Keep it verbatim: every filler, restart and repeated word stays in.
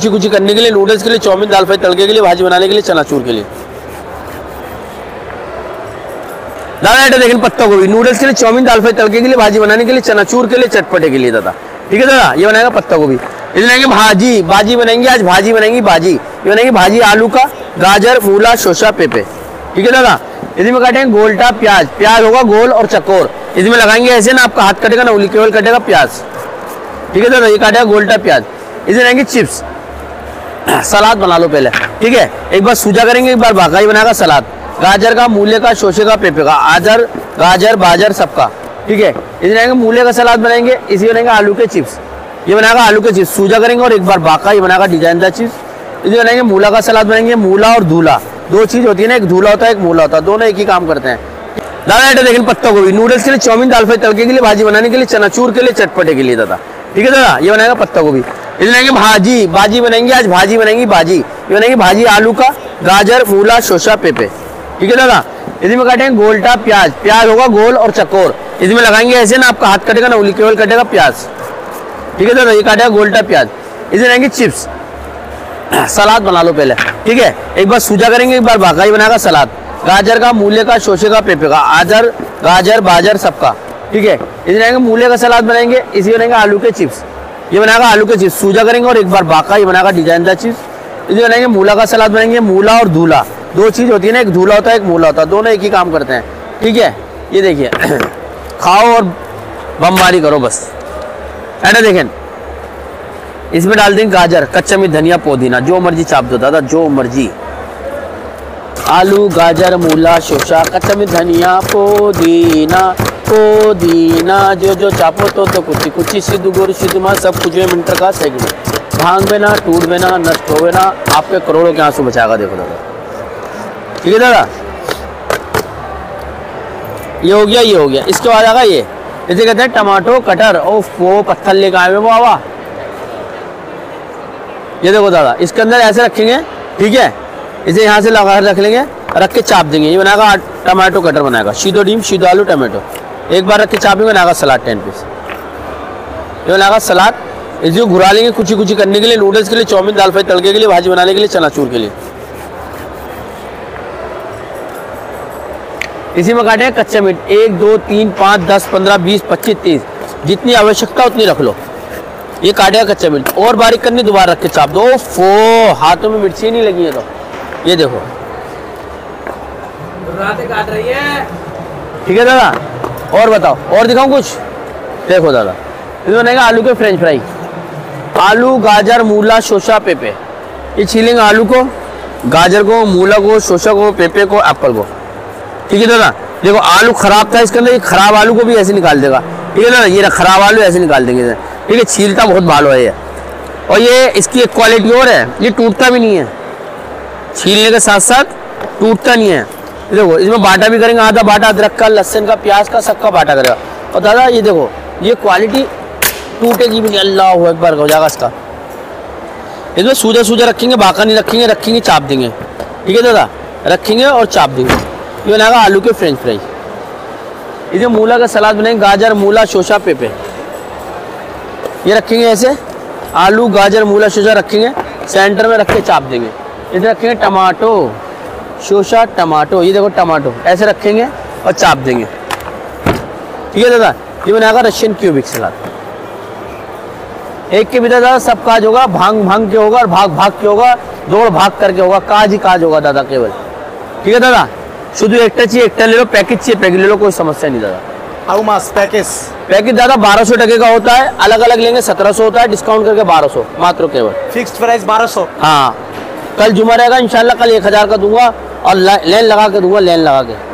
कुछ कुछ करने के लिए, नूडल्स के लिए, चाउमीन, दाल फ्राई, तड़के के लिए, भाजी बनाने के लिए, चनाचूर के लिए। दादा आइटम देखें पत्ता गोभी, नूडल्स के लिए, चाउमीन, दाल फ्राई, तड़के के लिए, भाजी बनाने के लिए, चनाचूर के लिए, चटपटे के लिए दादा। ठीक है दादा, ये बनाएगा पत्ता गोभी। इसे बनाएंगे भाजी, भाजी बनाएंगे आज, भाजी बनाएंगी भाजी, ये बनाएंगे भाजी आलू का, गाजर, मूला, शोशा, पेपे। ठीक है दादा, इसमें काटेंगे गोलटा प्याज, प्याज होगा गोल और चकोर, इसमें लगाएंगे ऐसे ना, आपका हाथ कटेगा ना उंगली केवल कटेगा प्याज। ठीक है दादा, ये काटेगा गोलटा प्याज। इसे बनाएंगे चिप्स, सलाद बना लो पहले। ठीक है, एक बार सूजा करेंगे, एक बार बाकाई बनाएगा सलाद, गाजर का, मूले का, शोशे का, पेपे का, आजर, गाजर, बाजर सबका। ठीक है, इसे बनाएंगे मूले का सलाद बनाएंगे, इसी बनाएंगे आलू के चिप्स, ये बनाएगा आलू के चिप्स, सूजा करेंगे और एक बार बाका, ये बनाएगा डिजाइनदार चिप्स। इसे बनाएंगे मूला का सलाद बनाएंगे, मूला और धूला, दो चीज होती है ना, एक धूला होता है एक मूला होता है, दोनों एक ही काम करते हैं। दादा आइटम देखें पत्ता गोभी, नूडल्स के लिए, चाउमीन, दाल फ्राई, तड़के के लिए, भाजी बनाने के लिए, चनाचूर के लिए, चटपटे के लिए दादा। ठीक है दादा, ये बनाएगा पत्ता गोभी। इसे बनाएंगे भाजी, भाजी बनाएंगे आज, भाजी बनाएंगी भाजी, ये बनाएंगे भाजी आलू का, गाजर, मूला, शोशा, पेपे। ठीक है दादा, इसमें काटेंगे गोलटा प्याज, प्याज होगा गोल और चकोर, इसमें लगाएंगे ऐसे ना, आपका हाथ कटेगा ना उंगली केवल कटेगा प्याज। ठीक है दादा, ये काटेगा गोलटा प्याज। इसे बनाएंगे चिप्स, सलाद बना लो पहले। ठीक है, एक बार सूजा करेंगे, एक बार बाकाई बनाएगा सलाद, गाजर का, मूले का, शोशे का, पेपे का, आजर, गाजर, बाजर सबका। ठीक है, इसे बनाएंगे मूले का सलाद बनाएंगे, इसी बनाएंगे आलू के चिप्स, ये बनाएगा आलू के चिप्स, सूजा करेंगे और एक बार बाका, ये बनाएगा डिजाइनदार चिप्स। इसे बनाएंगे मूला का सलाद बनाएंगे, मूला और धूला, दो चीज होती है ना, एक धूला होता है एक मूला होता है, दोनों एक ही काम करते हैं। ठीक है, ये देखिए खाओ और बमबारी करो बस। ऐसा देखें, इसमें डाल देंगे गाजर, कच्चा मिर्च, धनिया, पुदीना, जो मर्जी चाप दो दादा, जो मर्जी। आलू, गाजर, मूला, शोशा, कच्चा मिर्च, धनिया, पुदीना, पुदीना, जो जो चापो तो तो कुछ कुछ सिद्ध गुड़ सिद्ध माँ सब कुछ मिनट का सेकंड, भांग में ना, टूट में ना, नष्ट हो ना, आपके करोड़ों के आंसू बचाएगा। देखो दादा, ठीक है दादा, ये हो गया, ये हो गया। इसके बाद आएगा ये, इसे कहते हैं टमाटो कटर। ओफ, वो पत्थर लेकर आए वो आवा, ये देखो दादा, इसके अंदर ऐसे रखेंगे। ठीक है, इसे यहाँ से लगा रख लेंगे, रख के चाप देंगे, ये बनाएगा टमाटो कटर बनाएगा, सीधो डीम सीधो आलू टमाटो, एक बार रख के चाप बनाएगा सलाद टेन पीस, ये बनाएगा सलाद। इसे घुरा लेंगे कुछ कुछ करने के लिए, नूडल्स के लिए, चाउमीन, दाल फ्राई, तड़के के लिए, भाजी बनाने के लिए, चनाचूर के लिए। इसी में काटे कच्चे मिर्च, एक दो तीन पाँच दस पंद्रह बीस पच्चीस तीस, जितनी आवश्यकता उतनी रख लो। ये काटेगा कच्चा मिर्च, और बारीक करनी, दोबारा रख के चाप दो। फो, हाथों में मिर्ची नहीं लगी है तो ये देखो काट रही है। ठीक है दादा, और बताओ, और दिखाऊं कुछ? देखो दादा, इसमें बनेगा आलू के फ्रेंच फ्राई, आलू, गाजर, मूला, शोशा, पेपे। ये छीलेंगे आलू को, गाजर को, मूला को, शोशा को, पेपे को, एप्पल को। ठीक है दादा, देखो आलू खराब था इसके अंदर, ये खराब आलू को भी ऐसे निकाल देगा। ठीक है दादा, ये खराब आलू ऐसे निकाल देंगे। ठीक है, छीलता बहुत भालो है ये, और ये इसकी एक क्वालिटी और है, ये टूटता भी नहीं है, छीलने के साथ साथ टूटता नहीं है। देखो इसमें बाटा भी करेंगे, आधा बाटा अदरक का, लहसुन का, प्याज का, सबका बाटा करेगा। और दादा ये देखो, ये क्वालिटी टूटेगी भी नहीं, अल्लाह अकबर हो जाएगा इसका। इसमें सूजा सूजा रखेंगे, बाका नहीं रखेंगे, रखेंगे चाप देंगे। ठीक है दादा, रखेंगे और चाप देंगे। ये बनाएगा आलू के फ्रेंच फ्राई। इसे मूला का सलाद बनाएंगे, गाजर, मूला, शोशा, पेपे, ये रखेंगे ऐसे, आलू, गाजर, मूला, शोशा रखेंगे, सेंटर में रख के चाप देंगे। इधर रखेंगे टमाटो, शोशा, टमाटो, ये देखो टमाटो ऐसे रखेंगे और चाप देंगे। ठीक है दादा, ये बनाएगा रशियन क्यूबिक सलाद। एक के भीतर दादा सब काज होगा, भांग भांग के होगा और भाग भाग के होगा, दौड़ भाग करके होगा, काज ही काज होगा दादा केवल। ठीक है दादा, शुद्ध एक चाहिए एक ले लो, पैकेज चाहिए पैकेज ले लो, कोई समस्या नहीं दादा। How much package? पैकेज दादा बारह सौ टके का होता है, अलग अलग लेंगे सत्रह सौ होता है, डिस्काउंट करके बारह सौ मात्र केवल। फिक्स्ड प्राइस बारह सौ? हाँ, कल जुमा रहेगा इंशाल्लाह, कल एक हजार का दूंगा और लेन लगा के दूंगा, लेन लगा के।